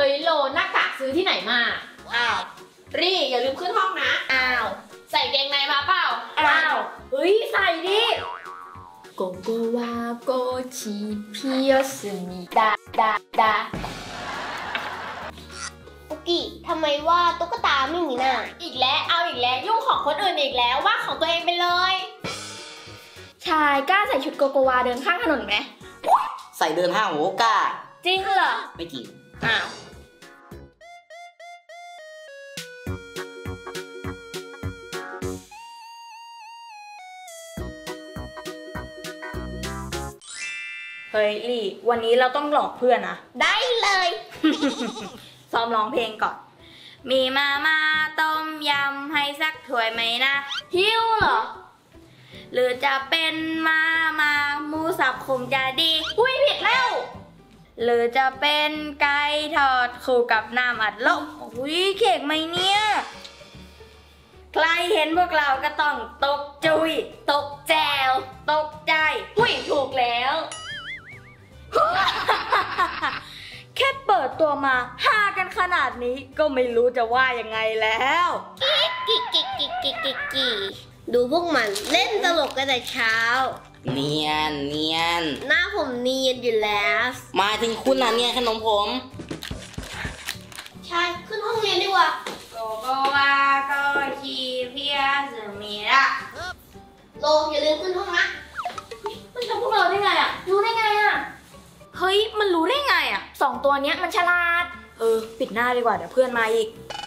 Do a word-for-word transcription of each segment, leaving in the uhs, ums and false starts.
ฮ้ยโลหน้ากากซื้อที่ไหนมาอ้าวรี่อย่าลืมขึ้นห้องนะอ้าวใส่เกงในมาเปล่าอ้าวเฮ้ยใส่ดิโกโกวาโกชิพิโยสึมิดาดาดาปุกกี้ทำไมว่าตุ๊กตาไม่มีหน้าอีกแล้วเอาอีกแล้วยุ่งของคนอื่นอีกแล้วว่าของตัวเองไปเลยชายกล้าใส่ชุดโกโกวาเดินข้างถนนไหมใส่เดินห้างโหกล้าจริงเหรอไม่จริงอ้าวเฮ้ยลี่วันนี้เราต้องหลอกเพื่อนนะได้เลยซ้อมร้องเพลงก่อนมีมาม่าต้มยำให้สักถ้วยไหมนะหิวเหรอหรือจะเป็นมามาหมูสับคงจะดีอุ้ยผิดแล้วหรือจะเป็นไก่ทอดคู่กับน้ำอัดลมอุ้ยเค้กไหมเนี่ยใครเห็นพวกเราก็ต้องตกจุยตกแจวตกใจอุ้ยถูกแล้วแค่เปิดตัวมาฮากันขนาดนี้ก็ไม่รู้จะว่ายังไงแล้วกิ๊กกิ๊กกิ๊กกิ๊กกิ๊กกิ๊กกิ๊กดูพวกมันเล่นตลกกันแต่เช้าเนียนเนียนหน้าผมเนียนอยู่แล้วมาถึงคุณนะเนี่ยขนมผมใช่ขึ้นห้องเรียนดีกว่าโกโกวาโกชิพิยาสึมิดะโลอย่าลืมขึ้นห้องนะมันทำพวกเราได้ไงอ่ะรู้ได้ไงอ่ะเฮ้ยมันรู้ได้ไงอ่ะสองตัวเนี้ยมันฉลาดเออปิดหน้าดีกว่าเดี๋ยวเพื่อนมาอีก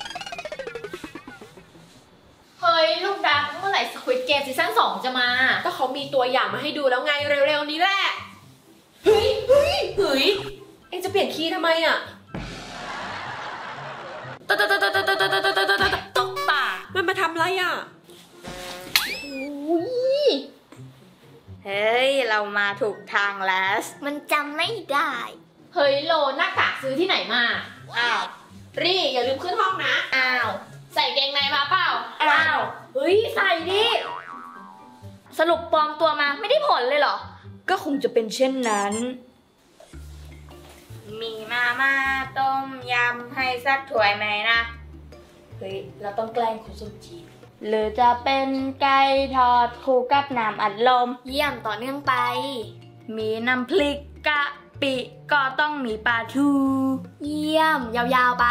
เฮ้ยลูกดักเมื่อไหร่สควิดเกมซีซั่นสองจะมาก็เขามีตัวอย่างมาให้ดูแล้วไงเร็วๆนี้แหละเฮ้ยเฮ้ยเฮ้ยเอ็งจะเปลี่ยนคีย์ทำไมอ่ะตกตกตกตกตกตกตกตกตกตกตกตามันมาทำอะไรอ่ะเฮ้ยเรามาถูกทางแล้วมันจำไม่ได้เฮ้ยโลหน้ากากซื้อที่ไหนมาอ้าวรี่อย่าลืมขึ้นห้องนะอ้าวใส่เกงในมาเปล่าอ้าวเฮ้ยใส่ดิสรุปปลอมตัวมาไม่ได้ผลเลยเหรอก็คงจะเป็นเช่นนั้นมีมาม่าต้มยำให้สักถ้วยไหมนะเฮ้ยเราต้องแกล้งคุณส้มจีนหรือจะเป็นไก่ทอดคู่กับน้ำอัดลมเยี่ยมต่อเนื่องไปมีน้ำพริกกะปิก็ต้องมีปลาทูเยี่ยมยาวๆไป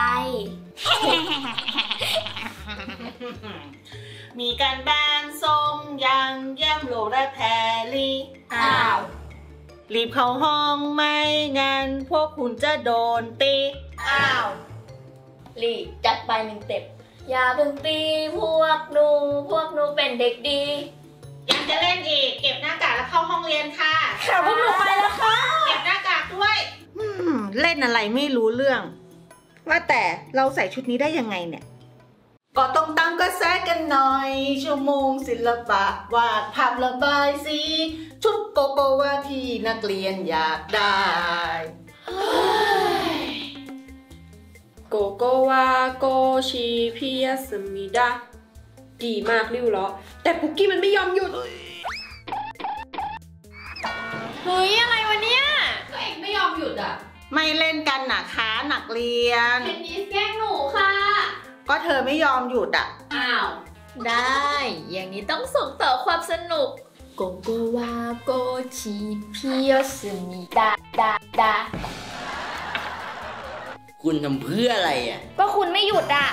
มีการบ้านส้มยังเยี่ยมโลและแพรลี่อ้าวรีบเข้าห้องไม่งั้นพวกคุณจะโดนตีอ้าวรีบจัดไปหนึ่งเต็ปอย่าเพิ่งตีพวกหนูพวกหนูเป็นเด็กดียังจะเล่นอีกเก็บหน้ากากแล้วเข้าห้องเรียนค่ะค่ะพวกหนูไปแล้วค่ะเก็บหน้ากากด้วยเล่นอะไรไม่รู้เรื่องว่าแต่เราใส่ชุดนี้ได้ยังไงเนี่ยก็ต้องตั้งกระแสกันหน่อยชั่วโมงศิลปะวาดภาพระบายสีชุดโกโกวาที่นักเรียนอยากได้โกโกวาโกชิพิยาสึมิดะดีมากริ้วล้อแต่ปุกกี้มันไม่ยอมหยุดเฮ้ยอะไรวะเนี่ยก็เองไม่ยอมหยุดอ่ะไม่เล่นกันนะคะนักเรียนเทนนิสแกล้งหนูค่ะก็เธอไม่ยอมหยุดอ่ะอ้าวได้อย่างนี้ต้องส่งต่อความสนุกโกโกวาโกชิพิยาสึมิดะดาดาคุณทำเพื่ออะไรอ่ะก็คุณไม่หยุดอ่ะ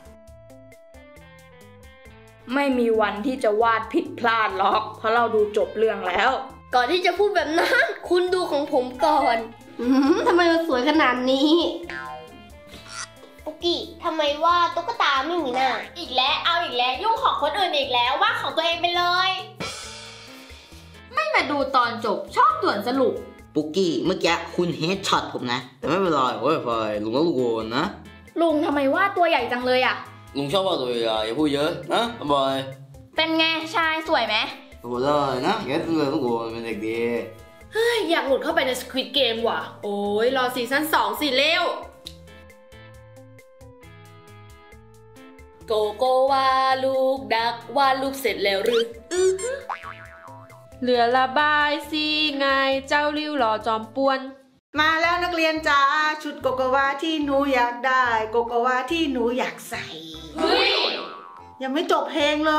ไม่มีวันที่จะวาดผิดพลาดหรอกเพราะเราดูจบเรื่องแล้วก่อนที่จะพูดแบบนั้นคุณดูของผมก่อนทำไมมันสวยขนาดนี้ปุกกี้ทำไมว่าตุ๊กตาไม่มีหน้าอีกแล้วเอาอีกแล้วยุ่งของคนอื่นอีกแล้วว่าของตัวเองไปเลยไม่มาดูตอนจบชอบด่วนสรุปปุกกี้เมื่อกี้คุณเฮดช็อตผมนะแต่ไม่เป็นไรโอ้ยไฟลุงก็ลุงนะลุงทำไมว่าตัวใหญ่จังเลยอ่ะลุงชอบว่าตัวใหญ่อย่าพูดเยอะนะบอยเป็นไงชายสวยไหมสวยเลยนะแกตัวลุงเป็นเด็กดีเฮ้ยอยากหลุดเข้าไปในสควิดเกมว่ะโอ้ยรอซีซั่นสองสิเร็วโกโกวาลูกดักวาดรูปเสร็จแล้วหรือเหลือระบายสิไงเจ้าริ้วหล่อจอมป่วนมาแล้วนักเรียนจ้าชุดโกโกวาที่หนูอยากได้โกโกวาที่หนูอยากใส่เฮ้ยยังไม่จบเพลงเลย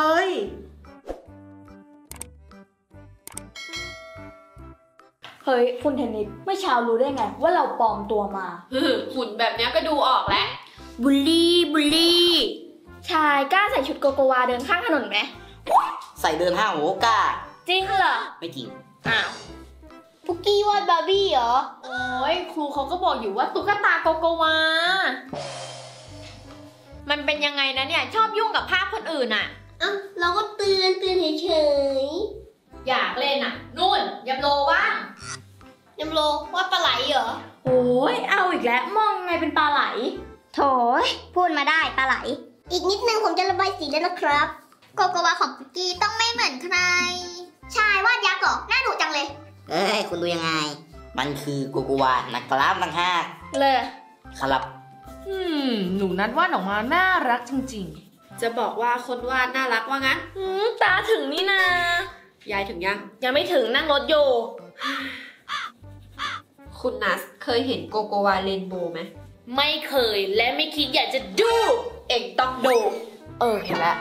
เฮ้ยคุณเทนนิสเมื่อเช้ารู้ได้ไงว่าเราปลอมตัวมาหุ่นแบบนี้ก็ดูออกแล้วบุลลี่บุลลี่ชายกล้าใส่ชุดโกโกวาเดินข้างถนนไหมใส่เดินห้างโหกล้าจริงเหรอไม่จริงอ้าวปุกกี้วาดบาร์บี้เหรอโอ้ยครูเขาก็บอกอยู่ว่าตุ๊กตาโกโกวา มันเป็นยังไงนะเนี่ย ชอบยุ่งกับภาพคนอื่นอะอ่ะ เราก็เตือนเตือนเฉยอยากเล่นอะนู่นยับโลว่างๆยำโลวาดปลาไหลเหรอโอ้ยเอาอีกแล้วมองไงเป็นปลาไหลโถยพูดมาได้ปลาไหล อีกนิดนึงผมจะระบายสีแล้วนะครับ โกโกวาของปุกกี้ต้องไม่เหมือนใคร ชายวาดยักษ์เหรอ น่าดุจังเลยเอ้ย คุณดูยังไง มันคือโกโกวานักกราฟต่างหากเลยครับอืม หนูนัดวาดออกมาน่ารักจริงๆ จะบอกว่าคนวาดน่ารักว่างั้นอืมตาถึงนี่นายายถึงยังยังไม่ถึงนั่งรถอยู่คุณนัสเคยเห็นโกโกวาเรนโบว์ไหมไม่เคยและไม่คิดอยากจะดู เองต้องดูเออ เห็นแล้ว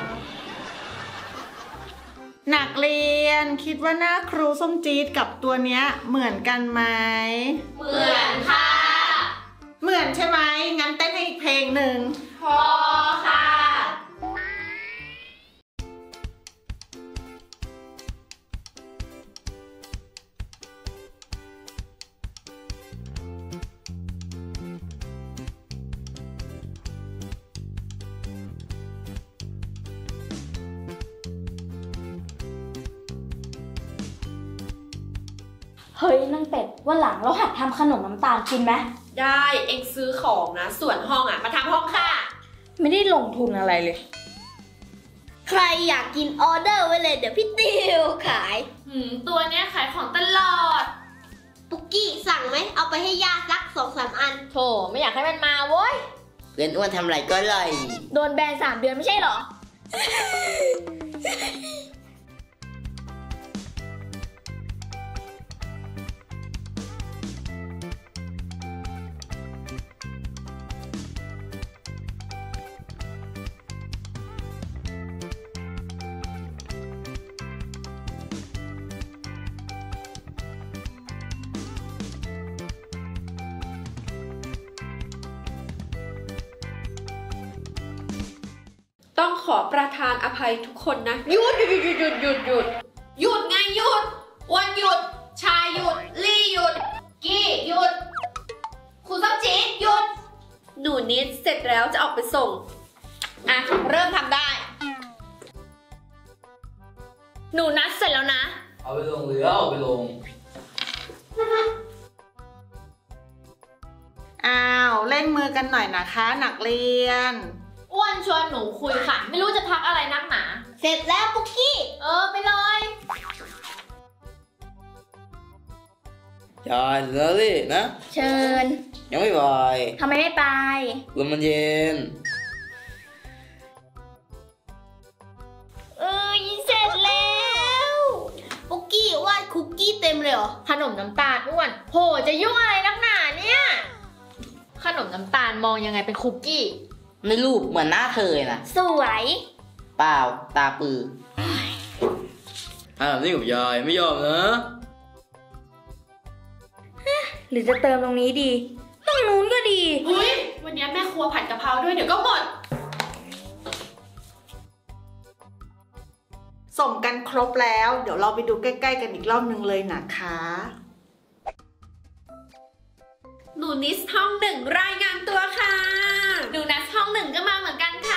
นักเรียนคิดว่าหน้าครูส้มจี๊ดกับตัวเนี้ยเหมือนกันไหมเหมือนค่ะเหมือนใช่ไหมงั้นเต้นให้อีกเพลงหนึ่งพอค่ะเฮ้ยนางเป็ดวันหลังเราหัดทำขนมน้ำตาลกินไหมได้เองซื้อของนะ ส่วนห้องอ่ะ มาทำห้องค่ะไม่ได้ลงทุนอะไรเลยใครอยากกินออเดอร์ไว้เลยเดี๋ยวพี่ติวขายหืมตัวเนี้ยขายของตลอดปุกกี้สั่งไหม เอาไปให้ย่าสักสองสามอันโถไม่อยากให้มันมาโว้ยเพื่อนอ้วนทำไรก็เลยโดนแบนสามเดือนไม่ใช่เหรอต้องขอประทานอภัยทุกคนนะหยุดหยุดหยุดหยุดหยุดหยุดหยุดไงหยุดวันหยุด ชายหยุด ลี่หยุด กี้หยุดครูส้มจี๊ดหยุด หนูนิดเสร็จแล้วจะออกไปส่งอ่ะ เริ่มทำได้ หนูนัดเสร็จแล้วนะเอาไปลงหรือเอาไปลงอ้าวเล่นมือกันหน่อยนะคะนักเรียนอ้วนชวนหนูคุยค่ะ ไม่รู้จะทักอะไรนักหนาเสร็จแล้วปุกกี้เออ ไปเลยอย่าเดี๋ยวลี่นะเชิญยังไม่บ่อยทำไมไม่ไปลมมันเย็นเออเสร็จแล้วปุกกี้วาดคุกกี้เต็มเลยเหรอขนมน้ำตาลอ้วนโหจะยุ่งอะไรนักหนาเนี่ย ขนมน้ำตาลมองยังไงเป็นคุกกี้ในรูปเหมือนหน้าเธอเลยนะสวยเปล่าตาปืออ้าวนี่กับยายไม่ยอมนะหรือจะเติมตรงนี้ดี ตรงนู้นก็ดีเฮ้ย วันนี้แม่ครัวผัดกะเพราด้วยเดี๋ยวก็หมดส่งกันครบแล้ว เดี๋ยวเราไปดูใกล้ๆกันอีกรอบนึงเลยนะคะหนูนิสห้องหนึ่งรายงานตัวค่ะหนูนัดห้องหนึ่งก็มาเหมือนกันค่ะ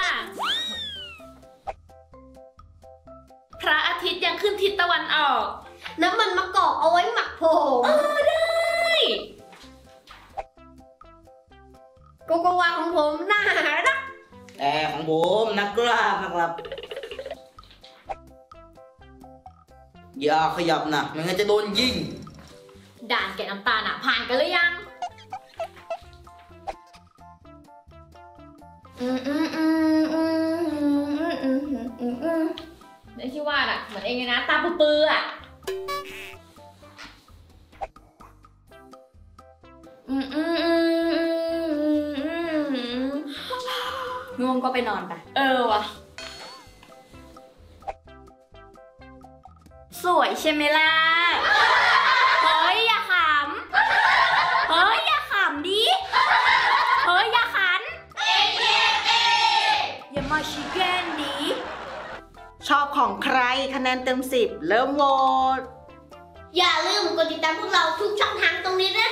พระอาทิตย์ยังขึ้นทิศตะวันออกน้ำมันมะกอกเอาไว้หมักผม โกโกวาของผมน่ารักแต่ของผมนักกราบนะครับ อย่าขยับนะไม่งั้นจะโดนยิงด่านแกะน้ำตาลอ่ะ ผ่านกันหรือยังอืมอืมอืมอืมอืมอืมอืมอืมในที่วาดอ่ะ เหมือนเองเลยนะ ตาปื้อๆอ่ะง่วงก็ไปนอนไปเออวะสวยใช่ไหมล่ะ เฮ้ยอย่าขำ เฮ้ยอย่าขำดิ เฮ้ยอย่าขัน อย่ามาชิแกนดิชอบของใครคะแนนเต็มสิบเริ่มโหวตอย่าลืมกดติดตามพวกเราทุกช่องทางตรงนี้ด้วย